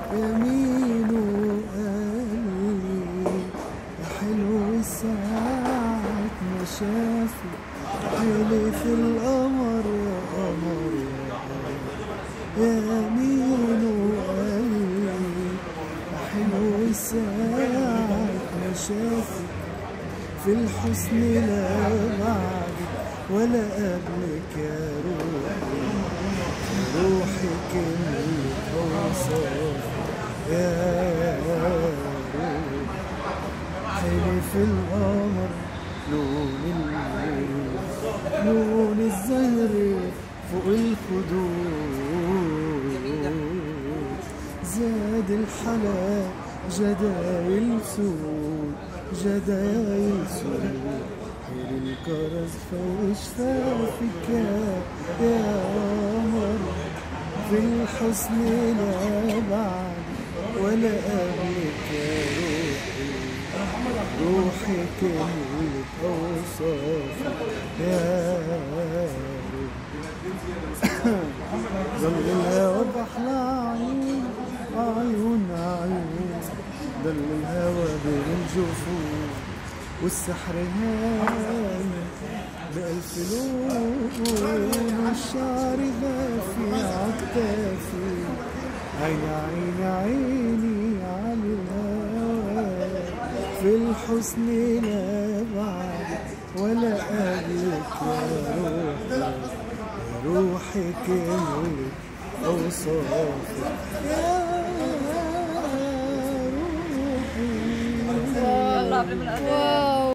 يمين وقلبي يا حلو ساعة ما شافي حلف القمر يا قمر يا يمين وقلبي يا حلو ساعة ما شافي في الحسن لا بعدك ولا قبلك يا روحي روحي كلمة أوصاف يا روحي حلف القمر لون الزهر فوق الخدود زاد الحلا جدايل سود جدايل سود حيل الكرز فوق شفافك يا قمر في الحسن لا بعد ولا قبلك يا روحي روحي كلمة أوصافك يا روحي ظل الهوى بأحلى عيون عيون عيون ضل الهوى بين الجفون والسحر هان بألف لون والشعر غافي عالتافي عيني عيني عيني على الهوى في الحسن لا بعد ولا قبلك يا روحي روحي كلمة أوصافك يا روحي.